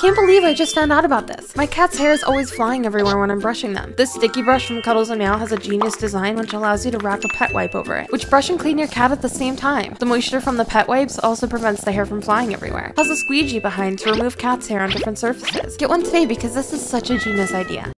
can't believe I just found out about this. My cat's hair is always flying everywhere when I'm brushing them. This sticky brush from Cuddles & Meow has a genius design which allows you to wrap a pet wipe over it, which brush and clean your cat at the same time. The moisture from the pet wipes also prevents the hair from flying everywhere. It has a squeegee behind to remove cat's hair on different surfaces. Get one today because this is such a genius idea.